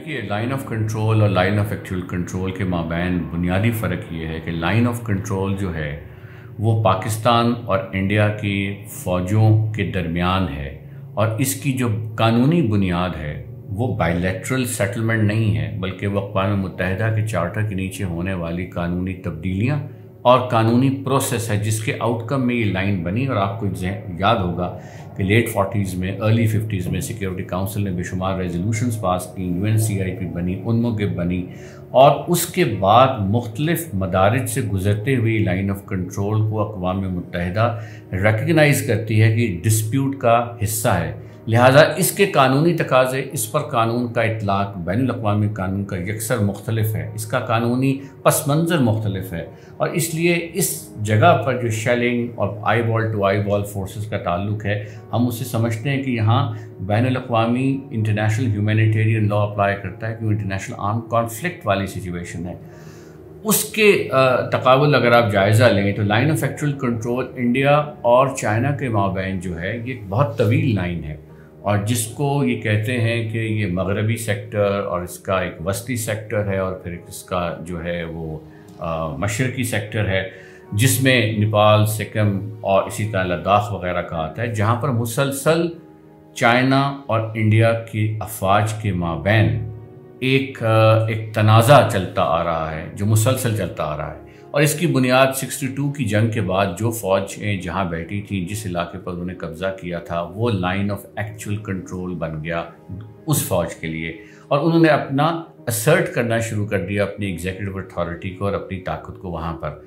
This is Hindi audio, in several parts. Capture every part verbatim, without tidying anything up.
देखिए, लाइन ऑफ कंट्रोल और लाइन ऑफ एक्चुअल कंट्रोल के माबैन बुनियादी फ़र्क ये है कि लाइन ऑफ कंट्रोल जो है वो पाकिस्तान और इंडिया की फ़ौजों के दरमियान है, और इसकी जो कानूनी बुनियाद है वो बायलैटरल सेटलमेंट नहीं है, बल्कि वो अक़वाम मुत्तहिदा के चार्टर के नीचे होने वाली कानूनी तब्दीलियाँ और कानूनी प्रोसेस है जिसके आउटकम में ये लाइन बनी। और आपको याद होगा कि लेट फोर्टीज़ में, अर्ली फिफ्टीज़ में सिक्योरिटी काउंसिल ने बेशुमार रेजोल्यूशंस पास की, U N C I P बनी, उनमोगिब बनी, और उसके बाद मुख्तलिफ मदारिज से गुजरते हुए लाइन ऑफ कंट्रोल को अक़वाम मुत्तहिदा रिकगनाइज़ करती है कि डिस्प्यूट का हिस्सा है। लिहाजा इसके कानूनी तकाज़े, इस पर कानून का इतलाक़ बैनुल-अक़वामी कानून का यकसर मुख्तलिफ है, इसका कानूनी पस मंज़र मुख्तलिफ है, और इसलिए इस जगह पर जो शेलिंग और eye ball to eye ball forces का ताल्लुक है, हम उसे समझते हैं कि यहाँ बैनुल-अक़वामी इंटरनेशनल ह्यूमैनिटेरियन लॉ अप्लाई करता है, क्योंकि इंटरनेशनल आर्म कॉन्फ्लिक्ट वाली सिचुएशन है। उसके तकाबुल अगर आप जायज़ा लें तो line of actual control India और चाइना के माबैन जो है ये बहुत तवील लाइन है, और जिसको ये कहते हैं कि ये मगरबी सेक्टर और इसका एक वस्ती सेक्टर है, और फिर इसका जो है वो मशरकी सेक्टर है जिसमें नेपाल, सिक्किम और इसी तरह लद्दाख वगैरह का आता है, जहाँ पर मुसलसल चाइना और इंडिया की अफवाज के माबैन एक एक तनाज़ा चलता आ रहा है जो मुसलसल चलता आ रहा है। और इसकी बुनियाद बासठ की जंग के बाद जो फ़ौजें जहाँ बैठी थी, जिस इलाके पर उन्होंने कब्ज़ा किया था, वो लाइन ऑफ एक्चुअल कंट्रोल बन गया उस फ़ौज के लिए, और उन्होंने अपना असर्ट करना शुरू कर दिया अपनी एग्जीक्यूटिव अथॉरिटी को और अपनी ताकत को वहाँ पर।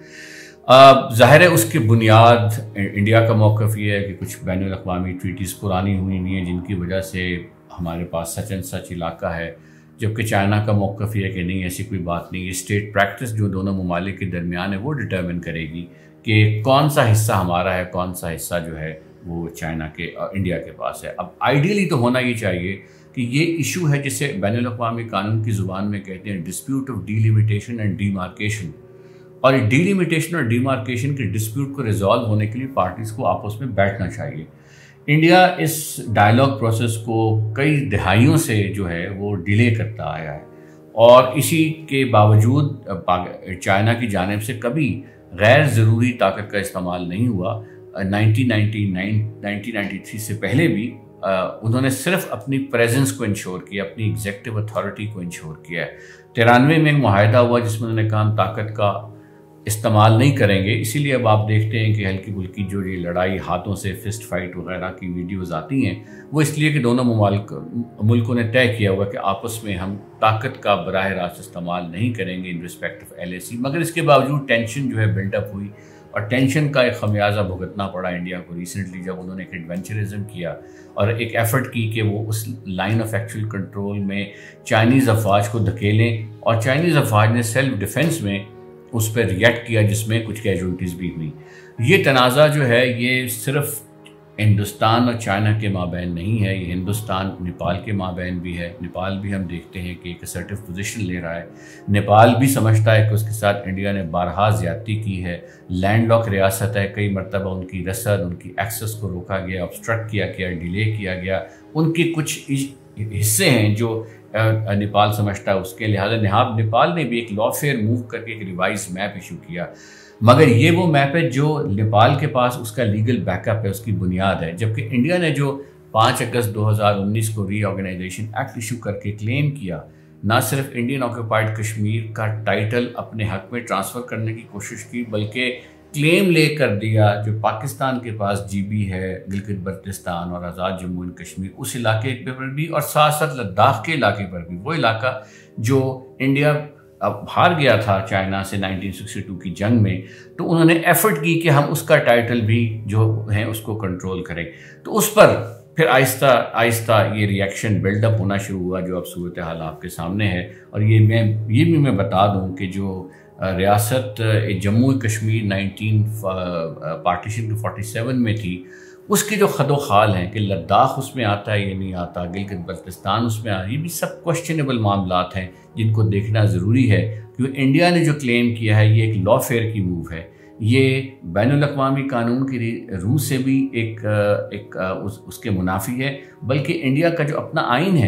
ज़ाहिर है उसकी बुनियाद इंडिया का मौक़िफ़ ये है कि कुछ बैनुल-अक़वामी ट्रीटीज़ पुरानी हुई हुई हैं जिनकी वजह से हमारे पास सच एंड सच इलाका है, जबकि चाइना का मौक़िफ़ ये है कि नहीं, ऐसी कोई बात नहीं, ये स्टेट प्रैक्टिस जो दोनों ममालिक के दरमियान है वो डिटर्मिन करेगी कि कौन सा हिस्सा हमारा है, कौन सा हिस्सा जो है वो चाइना के और इंडिया के पास है। अब आइडियली तो होना ये चाहिए कि ये इशू है जिसे बैनुल-अक़वामी कानून की ज़ुबान में कहते हैं dispute of delimitation and demarcation, और डीलिमिटेशन और डीमार्केशन के डिस्प्यूट को रिजॉल्व होने के लिए पार्टीज़ को आपस में बैठना चाहिए। इंडिया इस डायलॉग प्रोसेस को कई दहाइयों से जो है वो डिले करता आया है, और इसी के बावजूद चाइना की जानिब से कभी गैर ज़रूरी ताकत का इस्तेमाल नहीं हुआ। Nineteen ninety nine nineteen ninety three से पहले भी आ, उन्होंने सिर्फ अपनी प्रेजेंस को इंश्योर किया, अपनी एग्जीक्यूटिव अथॉरिटी को इंश्योर किया है। तिरानवे में एक मुआहदा हुआ जिसमें उन्होंने कहा हम ताकत का इस्तेमाल नहीं करेंगे, इसीलिए अब आप देखते हैं कि हल्की फुल्की जो ये लड़ाई, हाथों से फिस्ट फाइट वगैरह की वीडियोस आती हैं, वो इसलिए कि दोनों ममालिक मुल्कों ने तय किया हुआ कि आपस में हम ताकत का बराह रास्त इस्तेमाल नहीं करेंगे in respect of L A C. मगर इसके बावजूद टेंशन जो है बिल्डअप हुई, और टेंशन का एक खमियाजा भुगतना पड़ा इंडिया को रिसेंटली, जब उन्होंने एक एडवेंचरिज्म किया और एक एफर्ट की कि वो उस लाइन ऑफ एक्चुअल कंट्रोल में चाइनीज़ अफवाज को धकेलें, और चाइनीज़ अफवाज ने सेल्फ डिफेंस में उस पर रिएक्ट किया जिसमें कुछ कैजुअल्टीज़ भी हुई। ये तनाज़ा जो है ये सिर्फ हिंदुस्तान और चाइना के माबैन नहीं है, ये हिंदुस्तान नेपाल के माबैन भी है। नेपाल भी हम देखते हैं कि एक असर्टिव पोजीशन ले रहा है। नेपाल भी समझता है कि उसके साथ इंडिया ने बारहा ज़्यादती की है, लैंड लॉक रियासत है, कई मरतबा उनकी रसद, उनकी एक्सेस को रोका गया, ऑब्स्ट्रक्ट किया गया, डिले किया गया, उनके कुछ हिस्से हैं जो नेपाल समझता है उसके, लिहाजा निहाब नेपाल ने भी एक लॉफेयर मूव करके एक रिवाइज मैप इशू किया। मगर ये वो मैप है जो नेपाल के पास उसका लीगल बैकअप है, उसकी बुनियाद है, जबकि इंडिया ने जो पाँच अगस्त दो हज़ार उन्नीस को रीऑर्गेनाइजेशन एक्ट इशू करके क्लेम किया, ना सिर्फ इंडियन ऑक्यूपाइड कश्मीर का टाइटल अपने हक में ट्रांसफ़र करने की कोशिश की, बल्कि क्लेम ले कर दिया जो पाकिस्तान के पास जीबी है, गिलगित बल्तिस्तान और आज़ाद जम्मू एंड कश्मीर, उस इलाके पर भी, और साथ साथ लद्दाख के इलाके पर भी, वो इलाका जो इंडिया अब हार गया था चाइना से नाइनटीन सिक्सटी टू की जंग में, तो उन्होंने एफर्ट की कि हम उसका टाइटल भी जो है उसको कंट्रोल करें। तो उस पर फिर आहिस्ता आहिस्ता ये रिएक्शन बिल्डअप होना शुरू हुआ जो अब सूरत हाल आपके सामने है। और ये मैं ये भी मैं बता दूं कि जो रियासत जम्मू कश्मीर नाइनटीन पार्टीशन के फोर्टी सेवन में थी, उसकी जो खदो खाल हैं कि लद्दाख उसमें आता है ये नहीं आता, गिलगित बल्तिस्तान उसमें आ, ये भी सब क्वेश्चनेबल मामलात हैं जिनको देखना ज़रूरी है, क्योंकि इंडिया ने जो क्लेम किया है ये एक लॉ फेयर की मूव है, ये बैनुल-अक़वामी कानून की रूह से भी एक एक उस, उसके मुनाफी है, बल्कि इंडिया का जो अपना आइन है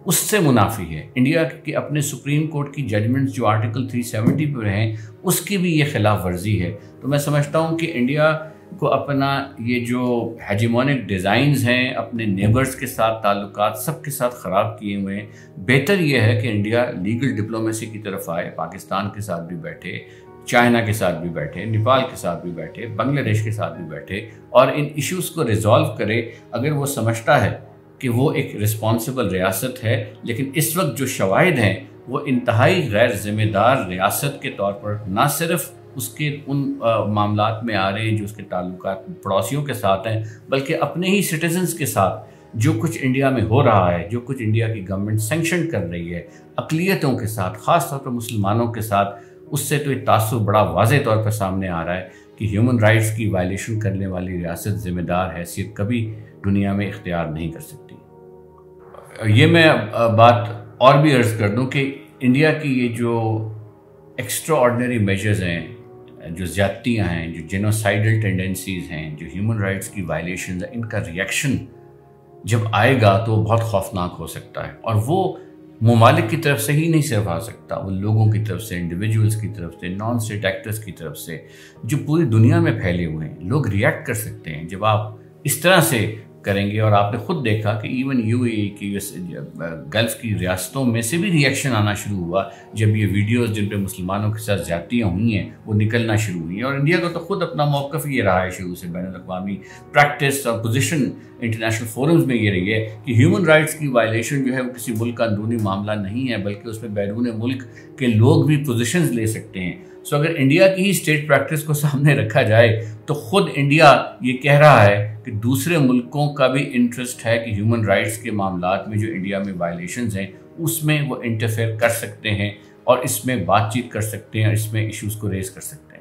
उससे मुनाफी है। इंडिया के अपने सुप्रीम कोर्ट की जजमेंट्स जो आर्टिकल तीन सौ सत्तर पर हैं उसकी भी ये खिलाफ वर्जी है। तो मैं समझता हूँ कि इंडिया को अपना ये जो हेजेमोनिक डिज़ाइंस हैं अपने नेबर्स के साथ ताल्लुकात सबके साथ ख़राब किए हुए हैं। बेहतर ये है कि इंडिया लीगल डिप्लोमेसी की तरफ आए, पाकिस्तान के साथ भी बैठे, चाइना के साथ भी बैठे, नेपाल के साथ भी बैठे, बांग्लादेश के साथ भी बैठे और इन इश्यूज़ को रिजॉल्व करे। अगर वो समझता है कि वो एक रिस्पॉन्सिबल रियासत है, लेकिन इस वक्त जो शवाहिद हैं वो इंतहाई गैर ज़िम्मेदार रियासत के तौर पर ना सिर्फ उसके उन मामलात में आ रहे हैं जो उसके ताल्लुकात पड़ोसियों के साथ हैं, बल्कि अपने ही सिटीजन्स के साथ जो कुछ इंडिया में हो रहा है, जो कुछ इंडिया की गवर्नमेंट सेंक्शन कर रही है अक़लियतों के साथ, ख़ास तौर पर मुसलमानों के साथ, उससे तो एक तासुब बड़ा वाज़े तौर पर सामने आ रहा है कि ह्यूमन राइट्स की वायलेशन करने वाली रियासत ज़िम्मेदार हैसियत कभी दुनिया में इख्तियार नहीं कर सकती। ये मैं बात और भी अर्ज़ कर दूं कि इंडिया की ये जो एक्स्ट्रा ऑर्डिनरी मेजर्स हैं, जो ज़्यादतियाँ हैं, जो जेनोसाइडल टेंडेंसीज़ हैं, जो ह्यूमन राइट्स की वायलेशन है, इनका रिएक्शन जब आएगा तो बहुत खौफनाक हो सकता है। और वो ममालिक की तरफ से ही नहीं सिर्फ आ सकता, वो लोगों की तरफ से, इंडिविजुअल्स की तरफ से, नॉन स्टेट एक्टर्स की तरफ से जो पूरी दुनिया में फैले हुए हैं। लोग रिएक्ट कर सकते हैं जब आप इस तरह से करेंगे। और आपने खुद देखा कि इवन यूएई की गल्फ़ की रियासतों में से भी रिएक्शन आना शुरू हुआ जब ये वीडियोस जिन पे मुसलमानों के साथ ज़्यादतियाँ हुई हैं वो निकलना शुरू हुई हैं। और इंडिया का तो खुद अपना मौक़िफ़ ये रहा है शुरू से, बैनुल अक़वामी प्रैक्टिस और पोजीशन इंटरनेशनल फोरम्स में ये रही है कि ह्यूमन राइट्स की वायलेशन जो है वो किसी मुल्क का अंदरूनी मामला नहीं है, बल्कि उसमें बैरून मुल्क के लोग भी पोजीशंस ले सकते हैं। सो अगर इंडिया की ही स्टेट प्रैक्टिस को सामने रखा जाए तो ख़ुद इंडिया ये कह रहा है कि दूसरे मुल्कों का भी इंटरेस्ट है कि ह्यूमन राइट्स के मामलात में जो इंडिया में वायलेशंस हैं उसमें वो इंटरफेयर कर सकते हैं और इसमें बातचीत कर सकते हैं और इसमें इश्यूज़ को रेज़ कर सकते हैं।